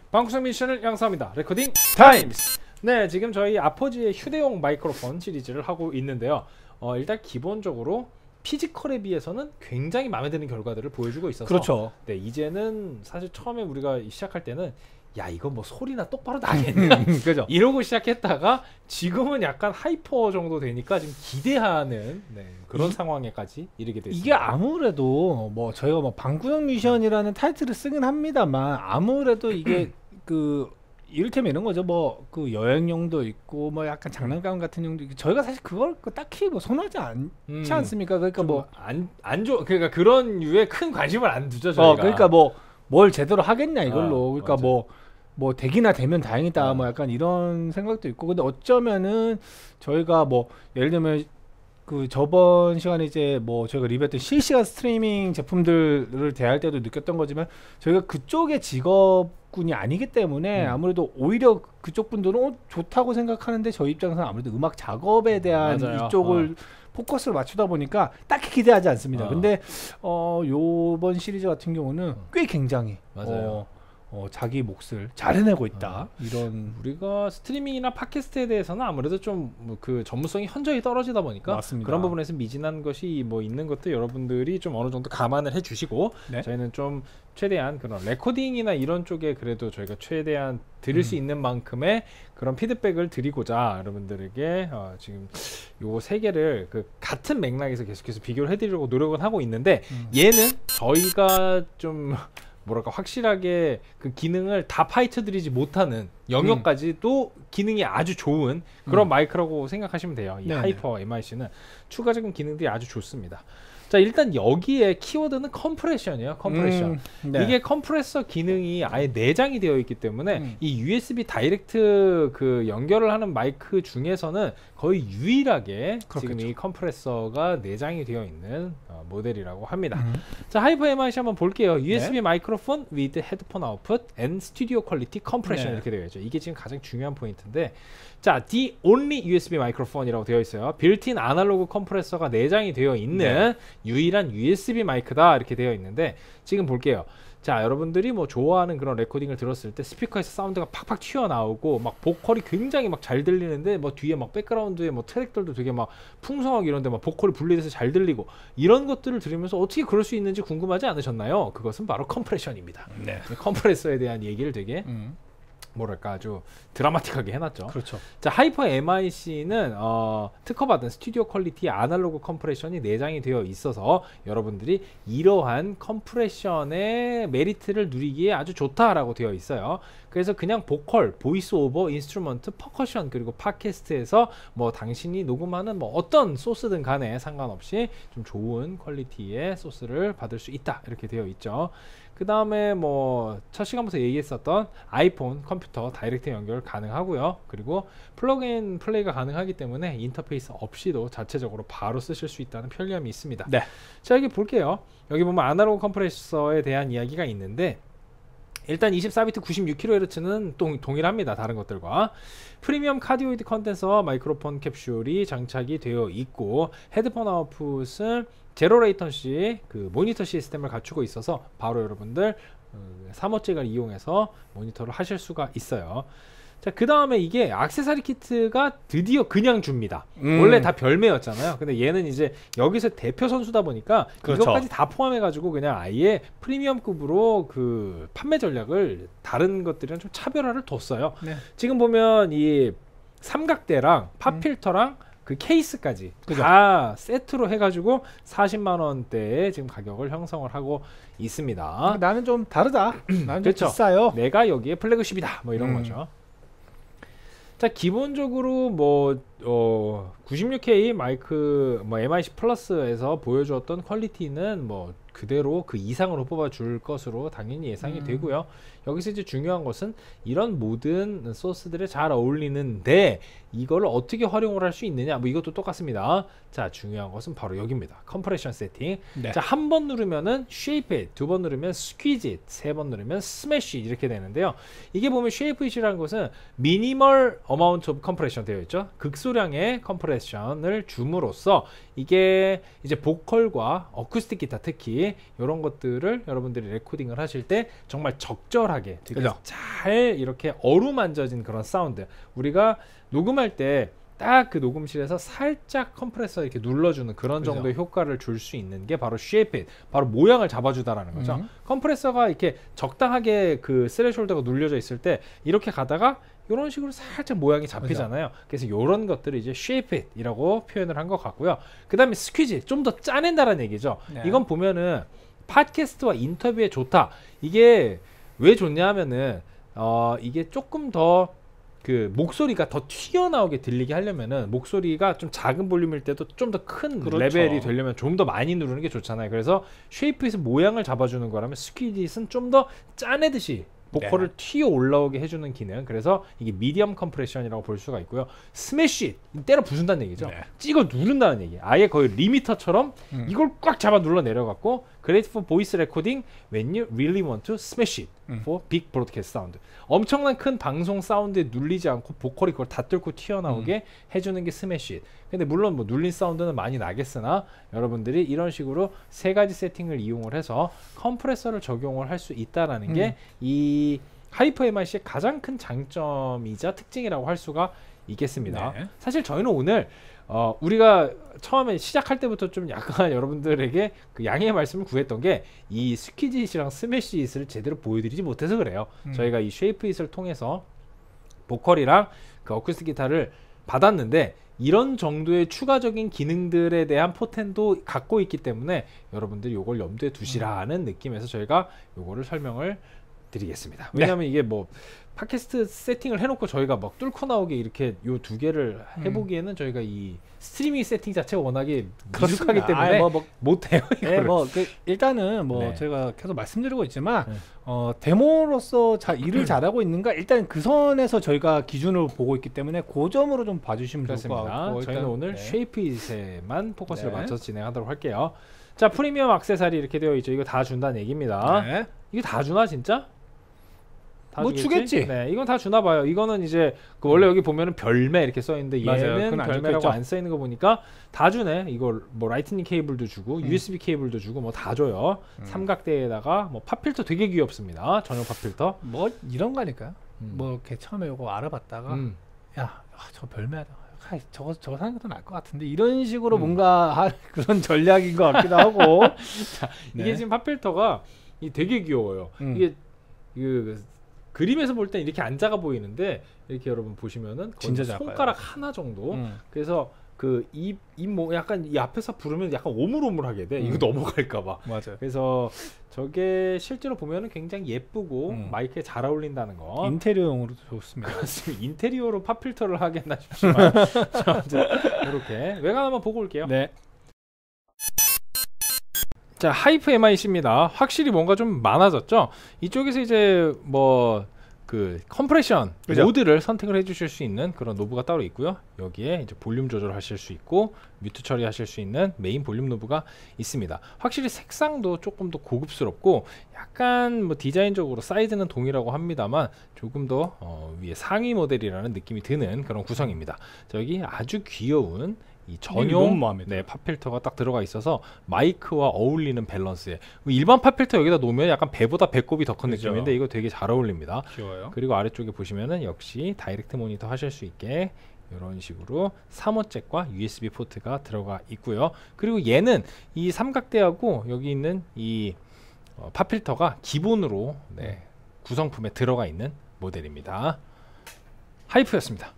방구석 미션을 양성합니다. 레코딩 타임스. 네, 지금 저희 아포지의 휴대용 마이크로폰 시리즈를 하고 있는데요. 일단 기본적으로 피지컬에 비해서는 굉장히 마음에 드는 결과들을 보여주고 있어서 그렇죠. 네, 이제는 사실 처음에 우리가 시작할 때는 야, 이거 뭐 소리나 똑바로 나겠냐 그죠. 이러고 시작했다가 지금은 약간 하이퍼 정도 되니까 지금 기대하는 그런 상황에까지 이르게 됐습니다. 이게 아무래도 뭐 저희가 뭐 방구석 미션이라는 타이틀을 쓰긴 합니다만 아무래도 이게 그 이를테면 이런 거죠. 뭐 그 여행용도 있고 뭐 약간 장난감 같은 용도 있고 저희가 사실 그걸 딱히 뭐 선호하지 않지 않습니까? 그러니까 뭐 그러니까 그런 류에 큰 관심을 안 두죠 저희가. 그러니까 뭐 뭘 제대로 하겠냐 이걸로. 그러니까 맞아. 뭐 되기나 되면 다행이다 뭐 약간 이런 생각도 있고. 근데 어쩌면은 저희가 뭐 예를 들면 그 저번 시간에 이제 뭐 저희가 리뷰했던 실시간 스트리밍 제품들을 대할 때도 느꼈던 거지만 저희가 그쪽의 직업군이 아니기 때문에 아무래도 오히려 그쪽 분들은 좋다고 생각하는데 저희 입장에서는 아무래도 음악 작업에 대한 맞아요. 이쪽을 포커스를 맞추다 보니까 딱히 기대하지 않습니다. 근데 요번 시리즈 같은 경우는 꽤 굉장히 맞아요. 자기 몫을 잘 해내고 있다. 이런 우리가 스트리밍이나 팟캐스트에 대해서는 아무래도 좀 그 전문성이 현저히 떨어지다 보니까 맞습니다. 그런 부분에서 미진한 것이 뭐 있는 것도 여러분들이 좀 어느 정도 감안을 해주시고 네. 저희는 좀 최대한 그런 레코딩이나 이런 쪽에 그래도 저희가 최대한 드릴 수 있는 만큼의 그런 피드백을 드리고자 여러분들에게 지금 요 세 개를 그 같은 맥락에서 계속해서 비교를 해드리려고 노력은 하고 있는데 얘는 저희가 좀 뭐랄까 확실하게 그 기능을 다 파헤쳐드리지 못하는 영역까지도 기능이 아주 좋은 그런 마이크라고 생각하시면 돼요. 이 네네. 하이퍼 MIC는 추가적인 기능들이 아주 좋습니다. 자, 일단 여기에 키워드는 컴프레션이에요. 컴프레션. 네. 이게 컴프레서 기능이 아예 내장이 되어 있기 때문에 이 USB 다이렉트 그 연결을 하는 마이크 중에서는 거의 유일하게 그렇겠죠. 지금 이 컴프레서가 내장이 되어 있는 모델이라고 합니다. 자, 하이퍼 MIC 한번 볼게요. USB 마이크로폰 with headphone output and studio quality compression 이렇게 되어 있죠. 이게 지금 가장 중요한 포인트인데, 자, the only USB 마이크로폰이라고 되어 있어요. 빌트인 아날로그 컴프레서가 내장이 되어 있는 유일한 USB 마이크다 이렇게 되어 있는데, 지금 볼게요. 자, 여러분들이 뭐 좋아하는 그런 레코딩을 들었을 때 스피커에서 사운드가 팍팍 튀어나오고 막 보컬이 굉장히 막 잘 들리는데 뭐 뒤에 막 백그라운드에 뭐 트랙들도 되게 막 풍성하게 이런데 막 보컬이 분리돼서 잘 들리고 이런 것들을 들으면서 어떻게 그럴 수 있는지 궁금하지 않으셨나요? 그것은 바로 컴프레션입니다. 컴프레서에 대한 얘기를 되게 뭐랄까 아주 드라마틱하게 해놨죠. 그렇죠. 자, 하이퍼 MIC는 특허받은 스튜디오 퀄리티 아날로그 컴프레션이 내장이 되어 있어서 여러분들이 이러한 컴프레션의 메리트를 누리기에 아주 좋다라고 되어 있어요. 그래서 그냥 보컬, 보이스 오버, 인스트루먼트, 퍼커션 그리고 팟캐스트에서 뭐 당신이 녹음하는 뭐 어떤 소스든 간에 상관없이 좀 좋은 퀄리티의 소스를 받을 수 있다 이렇게 되어 있죠. 그 다음에 뭐 첫 시간부터 얘기했었던 아이폰, 컴퓨터 다이렉트 연결 가능하고요. 그리고 플러그인 플레이가 가능하기 때문에 인터페이스 없이도 자체적으로 바로 쓰실 수 있다는 편리함이 있습니다. 네. 자, 여기 볼게요. 여기 보면 아날로그 컴프레서에 대한 이야기가 있는데, 일단 24비트 96kHz는 동일합니다. 다른 것들과. 프리미엄 카디오이드 컨덴서 마이크로폰 캡슐이 장착이 되어 있고, 헤드폰 아웃풋은 제로 레이턴시 그 모니터 시스템을 갖추고 있어서 바로 여러분들 3호잭을 이용해서 모니터를 하실 수가 있어요. 자, 그 다음에 이게 액세서리 키트가 드디어 그냥 줍니다. 원래 다 별매였잖아요. 근데 얘는 이제 여기서 대표 선수다 보니까 그렇죠. 이것까지 다 포함해가지고 그냥 아예 프리미엄급으로 그 판매 전략을 다른 것들이랑 좀 차별화를 뒀어요. 네. 지금 보면 이 삼각대랑 팝필터랑 그 케이스까지 그죠. 다 세트로 해가지고 40만 원대에 지금 가격을 형성을 하고 있습니다. 나는 좀 다르다. 나는 그렇죠. 좀 비싸요. 내가 여기에 플래그십이다. 뭐 이런 거죠. 자, 기본적으로 뭐 96K 마이크 뭐 MIC 플러스에서 보여주었던 퀄리티는 뭐 그대로 그 이상으로 뽑아줄 것으로 당연히 예상이 되고요. 여기서 이제 중요한 것은 이런 모든 소스들에 잘 어울리는데 이걸 어떻게 활용을 할 수 있느냐, 뭐 이것도 똑같습니다. 자, 중요한 것은 바로 여기입니다. 컴프레션 세팅. 네. 자, 한 번 누르면은 Shape It, 두 번 누르면 Squeeze It, 세 번 누르면 Smash It 이렇게 되는데요. 이게 보면 Shape It이라는 것은 Minimal Amount of Compression 되어 있죠. 극소량의 컴프레션을 줌으로써 이게 이제 보컬과 어쿠스틱 기타 특히 라든지 이런 것들을 여러분들이 레코딩을 하실 때 정말 적절하게 되게 그죠? 잘 이렇게 어루만져진 그런 사운드, 우리가 녹음할 때 딱 그 녹음실에서 살짝 컴프레서 이렇게 눌러주는 그런 그죠? 정도의 효과를 줄 수 있는 게 바로 쉐이프, 바로 모양을 잡아주다라는 거죠. 컴프레서가 이렇게 적당하게 그 스레숄더가 눌려져 있을 때 이렇게 가다가 이런 식으로 살짝 모양이 잡히잖아요. 그래서 이런 것들을 이제 쉐이프이라고 표현을 한 것 같고요. 그 다음에 스퀴즈, 좀 더 짜낸다라는 얘기죠. 네. 이건 보면은 팟캐스트와 인터뷰에 좋다. 이게 왜 좋냐 하면은 이게 조금 더 그 목소리가 더 튀어나오게 들리게 하려면은 목소리가 좀 작은 볼륨일 때도 좀 더 큰 그렇죠. 레벨이 되려면 좀 더 많이 누르는 게 좋잖아요. 그래서 쉐이프에서 모양을 잡아주는 거라면 스퀴짓은 좀 더 짜내듯이 보컬을 네. 튀어 올라오게 해주는 기능. 그래서 이게 미디엄 컴프레션이라고 볼 수가 있고요. 스매시, 때려 부순다는 얘기죠. 네. 찍어 누른다는 얘기. 아예 거의 리미터처럼 이걸 꽉 잡아 눌러 내려갖고 Great for voice recording when you really want to smash it for big broadcast sound. 엄청난 큰 방송 사운드에 눌리지 않고 보컬이 그걸 다 뚫고 튀어나오게 해주는 게 스매시 잇. 근데 물론 뭐 눌린 사운드는 많이 나겠으나 여러분들이 이런 식으로 세 가지 세팅을 이용을 해서 컴프레서를 적용을 할 수 있다라는 게 이 하이퍼 MIC의 가장 큰 장점이자 특징이라고 할 수가 있겠습니다. 네. 사실 저희는 오늘 우리가 처음에 시작할 때부터 좀 약간 여러분들에게 그 양해의 말씀을 구했던 게 이 스퀴짓이랑 스매시잇을 제대로 보여드리지 못해서 그래요. 저희가 이 쉐이프잇을 통해서 보컬이랑 그 어쿠스틱 기타를 받았는데 이런 정도의 추가적인 기능들에 대한 포텐도 갖고 있기 때문에 여러분들이 이걸 염두에 두시라는 느낌에서 저희가 요거를 설명을 드리겠습니다. 왜냐하면 이게 뭐 팟캐스트 세팅을 해놓고 저희가 막 뚫고 나오게 이렇게 요 두 개를 해보기에는 저희가 이 스트리밍 세팅 자체가 워낙에 미숙하기 때문에 못해요. 네, 일단은 네. 제가 계속 말씀드리고 있지만 네. 데모로서 일을 잘하고 있는가 일단 그 선에서 저희가 기준으로 보고 있기 때문에 그 점으로 좀 봐주시면 좋을 것 그렇습니다. 같고 저희는 일단, 오늘 네. 쉐이프잇에만 포커스를 네. 맞춰서 진행하도록 할게요. 자, 프리미엄 액세서리 이렇게 되어 있죠. 이거 다 준다는 얘기입니다. 네. 이거 다 주나 진짜? 다 뭐 주겠지. 네, 이건 다 주나 봐요. 이거는 이제 그 원래 여기 보면은 별매 이렇게 써 있는데 맞아요. 얘는 그건 안 별매라고 적혀있죠. 안 써 있는 거 보니까 다 주네. 이걸 뭐 라이트닝 케이블도 주고 USB 케이블도 주고 뭐 다 줘요. 삼각대에다가 뭐 팝필터 되게 귀엽습니다. 전용 팝필터. 뭐 이런 거니까요. 뭐 이렇게 처음에 이거 알아봤다가 야, 저 별매하다. 저거 사는 것도 나을 것 같은데 이런 식으로 뭔가 할 그런 전략인 것 같기도 하고. 자, 네. 이게 지금 팝필터가 되게 귀여워요. 이게 그림에서 볼 땐 이렇게 안 작아 보이는데 이렇게 여러분 보시면은 진짜 거의 작아요. 손가락 하나 정도. 그래서 그 뭐 약간 이 앞에서 부르면 약간 오물오물하게 돼. 이거 넘어갈까봐. 맞아요. 그래서 저게 실제로 보면은 굉장히 예쁘고 마이크에 잘 어울린다는 거. 인테리어용으로도 좋습니다. 그렇습니다. 인테리어로 팝필터를 하겠나 싶지만 이렇게 외관 한번 보고 올게요. 네. 자, 하이프 MIC입니다. 확실히 뭔가 좀 많아졌죠. 이쪽에서 이제 뭐 그 컴프레션 그죠? 모드를 선택을 해주실 수 있는 그런 노브가 따로 있고요. 여기에 이제 볼륨 조절하실 수 있고 뮤트 처리하실 수 있는 메인 볼륨 노브가 있습니다. 확실히 색상도 조금 더 고급스럽고 약간 뭐 디자인적으로 사이즈는 동일하고 합니다만 조금 더 위에 상위 모델이라는 느낌이 드는 그런 구성입니다. 자, 여기 아주 귀여운 이 너무 전용 마음에 들어요. 팝필터가 딱 들어가 있어서 마이크와 어울리는 밸런스에 일반 팝필터 여기다 놓으면 약간 배보다 배꼽이 더 큰 그죠. 느낌인데 이거 되게 잘 어울립니다. 귀여워요. 그리고 아래쪽에 보시면은 역시 다이렉트 모니터 하실 수 있게 이런 식으로 3호 잭과 USB 포트가 들어가 있고요. 그리고 얘는 이 삼각대하고 여기 있는 이 팝필터가 기본으로 구성품에 들어가 있는 모델입니다. 하이프였습니다.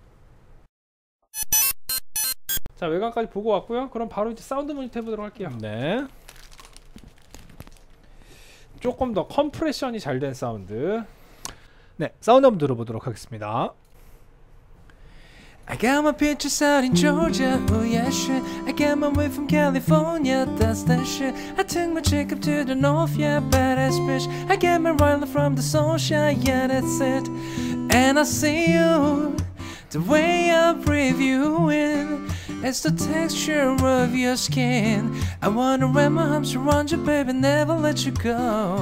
자, 외관까지 보고 왔고요. 그럼 바로 이제 사운드 모니터 해보도록 할게요. 네. 조금 더 컴프레션이 잘 된 사운드. 네, 사운드 한번 들어보도록 하겠습니다. I got my pictures out in Georgia, oh yeah shit. I got my way from California, that's that shit. I took my chick up to the north, yeah, badass bitch. I got my Riley from the sunshine, yeah, that's it. And I see you, the way I breathe you in. It's the texture of your skin. I wanna wrap my arms around you, baby, never let you go.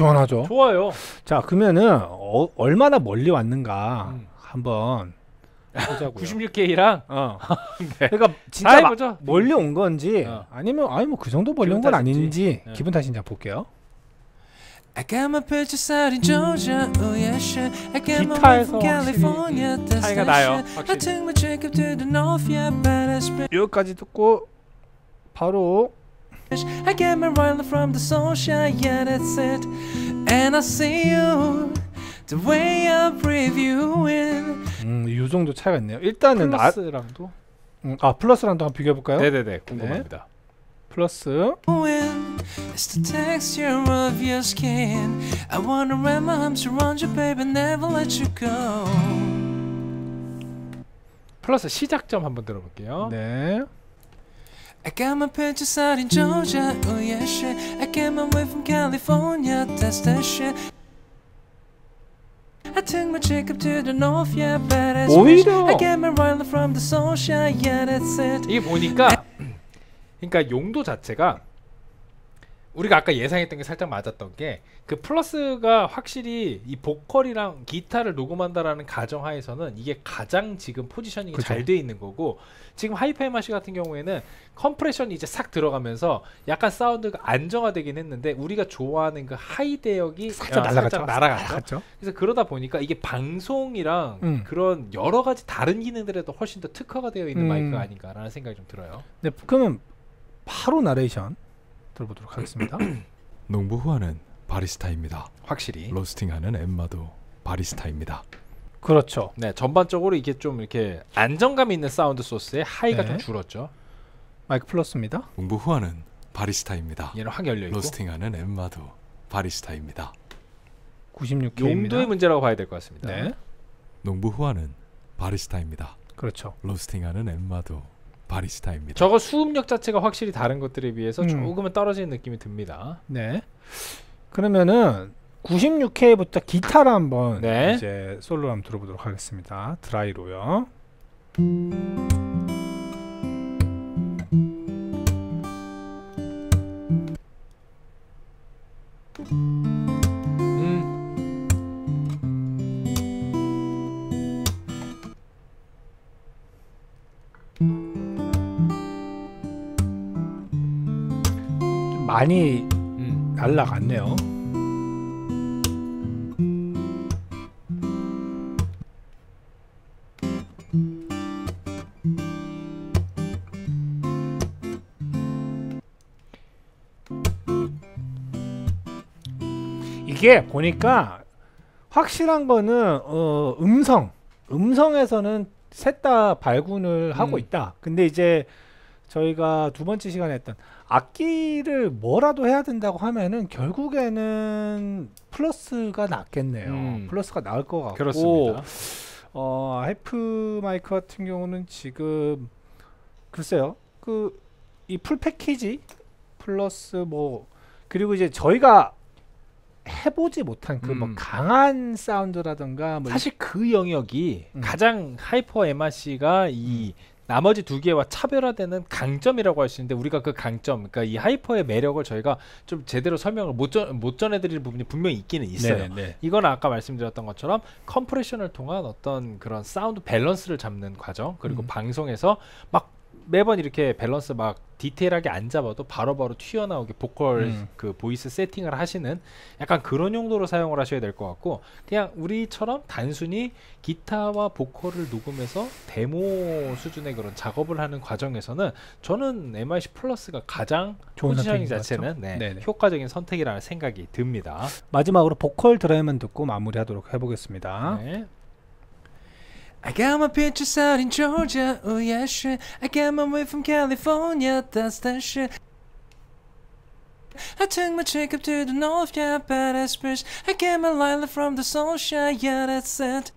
시원하죠. 좋아요. 자, 그러면은 얼마나 멀리 왔는가 한번 보자고요. 96K랑 네. 그러니까 다 진짜 해보죠. 멀리 온 건지 아니면 아니 뭐 그 정도 멀리 온 건 기분 탓인지. 아닌지 네. 기분 탓인지 한번 볼게요. I got my pictures out in Georgia, oh yeah shit. I got my way 기타에서 from California, that's 차이가 that 나요, shit. I 확실히. took my chick up to the north, yeah, badass bitch. 여기까지 듣고 바로 I get my Riley from the sunshine, yeah, that's it. And I see you, the way I breathe you in. 이 정도 차이가 있네요. 일단은 플러스랑도 플러스랑도 한번 비교해 볼까요? 네네네 궁금합니다. 플러스 When it's the texture of your skin, I wanna wrap my arms around you, baby, never let you go. 플러스 시작점 한번 들어볼게요. 네. I got my pictures out in Georgia, oh yeah shit. I get my way from California, that's that shit. I took my chick up to the north, yeah, badass bitch. 오히려 I get my Riley from the sunshine, yeah, that's it. 이게 보니까 그러니까 용도 자체가 우리가 아까 예상했던 게 살짝 맞았던 게 그 플러스가 확실히 이 보컬이랑 기타를 녹음한다라는 가정하에서는 이게 가장 지금 포지셔닝이 그쵸. 잘 돼 있는 거고 지금 하이퍼에마시 같은 경우에는 컴프레션이 이제 싹 들어가면서 약간 사운드가 안정화되긴 했는데 우리가 좋아하는 그 하이 대역이 살짝 살짝 날아갔죠. 갔죠. 그래서 그러다 보니까 이게 방송이랑 그런 여러 가지 다른 기능들에도 훨씬 더 특화가 되어 있는 마이크가 아닌가라는 생각이 좀 들어요. 네, 그러면 바로 나레이션 들어보도록 하겠습니다. 농부 후아는 바리스타입니다. 확실히. 로스팅하는 엠마도 바리스타입니다. 그렇죠. 네, 전반적으로 이게 좀 이렇게 안정감 있는 사운드 소스의 하이가 네. 좀 줄었죠. 마이크 플러스입니다. 농부 후아는 바리스타입니다. 얘는 확 열려 있고. 로스팅하는 엠마도 바리스타입니다. 96K입니다. 용도의 문제라고 봐야 될 것 같습니다. 네. 농부 후아는 바리스타입니다. 그렇죠. 로스팅하는 엠마도 바리스타입니다. 저거 수음력 자체가 확실히 다른 것들에 비해서 조금은 떨어지는 느낌이 듭니다. 네. 그러면은 96K부터 기타를 한번 네. 이제 솔로 한번 들어보도록 하겠습니다. 드라이로요. 좀 많이 날라갔네요. 이게 보니까 확실한 거는 음성에서는 셋 다 발군을 하고 있다. 근데 이제 저희가 두 번째 시간에 했던 악기를 뭐라도 해야 된다고 하면은 결국에는 플러스가 낫겠네요. 플러스가 나을 것 같고 그렇습니다. 하이프 마이크 같은 경우는 지금 글쎄요 이 풀 패키지 플러스 뭐 그리고 이제 저희가 해보지 못한 그 뭐 강한 사운드라든가 뭐 사실 그 영역이 가장 하이퍼 MRC가 이 나머지 두 개와 차별화되는 강점이라고 할 수 있는데 우리가 그 강점, 그러니까 이 하이퍼의 매력을 저희가 좀 제대로 설명을 못 전해드릴 부분이 분명히 있기는 있어요. 네. 이건 아까 말씀드렸던 것처럼 컴프레션을 통한 어떤 그런 사운드 밸런스를 잡는 과정, 그리고 방송에서 막 매번 이렇게 밸런스 막 디테일하게 안 잡아도 바로바로 튀어나오게 보컬 그 보이스 세팅을 하시는 약간 그런 용도로 사용을 하셔야 될 것 같고, 그냥 우리처럼 단순히 기타와 보컬을 녹음해서 데모 수준의 그런 작업을 하는 과정에서는 저는 MIC 플러스가 가장 좋은 포지셔닝 선택인 것 자체는 같죠? 네네. 효과적인 선택이라는 생각이 듭니다. 마지막으로 보컬 드라이만 듣고 마무리하도록 해보겠습니다. 네. I got my pictures out in Georgia, oh yeah shit. I got my way from California, that's that shit. I took my chick up to the north, yeah, badass bitch. I get my Lila from the sunshine, yeah, that's it.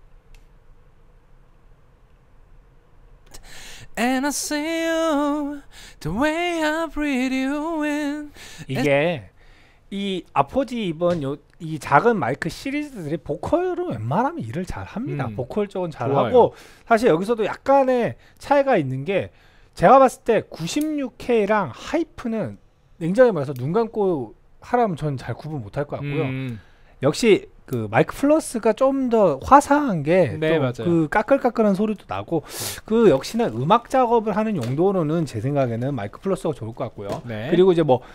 And I see you, the way I breathe you in. 이게 이 아포지 이번 이 작은 마이크 시리즈들이 보컬은 웬만하면 일을 잘 합니다. 보컬 쪽은 잘 좋아요. 하고 사실 여기서도 약간의 차이가 있는 게 제가 봤을 때 96K랑 하이프는 냉정히 말해서 눈 감고 하라면 전 잘 구분 못할 것 같고요. 역시 그 마이크 플러스가 좀 더 화사한 게 네, 맞아요. 그 까끌까끌한 소리도 나고 그 역시나 음악 작업을 하는 용도로는 제 생각에는 마이크 플러스가 좋을 것 같고요. 네. 그리고 이제 뭐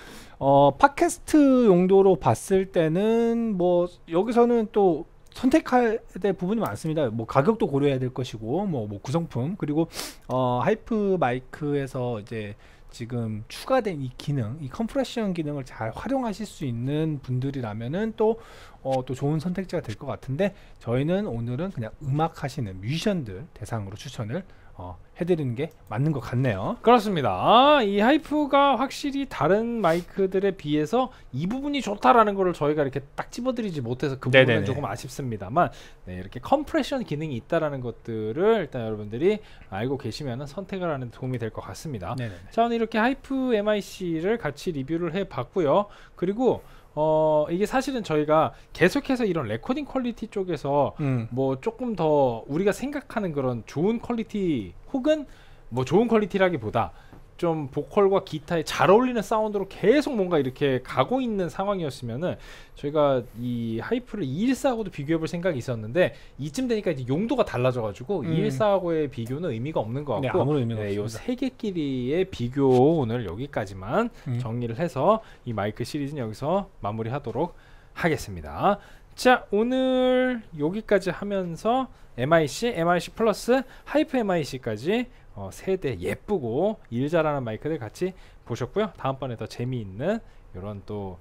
팟캐스트 용도로 봤을 때는 뭐 여기서는 또 선택해야 될 부분이 많습니다. 뭐 가격도 고려해야 될 것이고 뭐 구성품 그리고 하이프 마이크에서 이제 지금 추가된 이 기능, 이 컴프레션 기능을 잘 활용하실 수 있는 분들이라면은 또 좋은 선택지가 될 것 같은데 저희는 오늘은 그냥 음악 하시는 뮤지션들 대상으로 추천을 해드리는 게 맞는 것 같네요. 그렇습니다. 이 하이프가 확실히 다른 마이크들에 비해서 이 부분이 좋다라는 거를 저희가 이렇게 딱 집어드리지 못해서 그 부분은 네네네. 조금 아쉽습니다만 네, 이렇게 컴프레션 기능이 있다라는 것들을 일단 여러분들이 알고 계시면 선택을 하는 데 도움이 될 것 같습니다. 네네네. 자, 오늘 이렇게 하이프 MIC를 같이 리뷰를 해봤고요. 그리고 이게 사실은 저희가 계속해서 이런 레코딩 퀄리티 쪽에서 뭐 조금 더 우리가 생각하는 그런 좋은 퀄리티 혹은 뭐 좋은 퀄리티라기보다 좀 보컬과 기타에 잘 어울리는 사운드로 계속 뭔가 이렇게 가고 있는 상황이었으면은 저희가 이 하이프를 214하고도 비교해볼 생각이 있었는데 이쯤 되니까 이제 용도가 달라져가지고 214하고의 비교는 의미가 없는 것 네, 같고 아무런 의미가 요 없습니다. 세 개끼리의 비교 오늘 여기까지만 정리를 해서 이 마이크 시리즈는 여기서 마무리하도록 하겠습니다. 자, 오늘 여기까지 하면서 MIC, MIC 플러스, 하이프 MIC까지 세 대 예쁘고 일 잘하는 마이크들 같이 보셨고요. 다음번에 더 재미있는 이런 또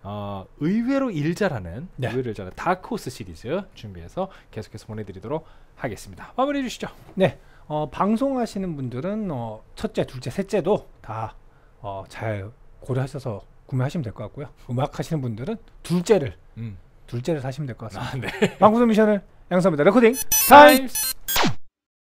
의외로 일 잘하는 의외로 잘하는 다크호스 시리즈 준비해서 계속해서 보내드리도록 하겠습니다. 마무리해 주시죠. 네, 방송하시는 분들은 첫째, 둘째, 셋째도 다 잘 고려하셔서 구매하시면 될 것 같고요. 음악 하시는 분들은 둘째를 사시면 될 것 같습니다. 네. 방구석 미션을 양성합니다. 레코딩 타임스.